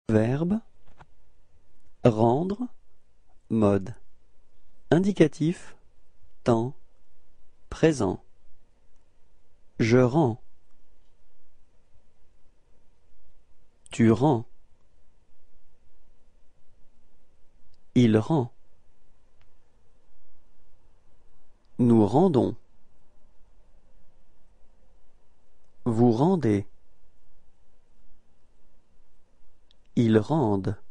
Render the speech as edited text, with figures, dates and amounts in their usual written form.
Verbe, rendre, mode. Indicatif, temps, présent. Je rends. Tu rends. Il rend. Nous rendons. Vous rendez. Ils rendent.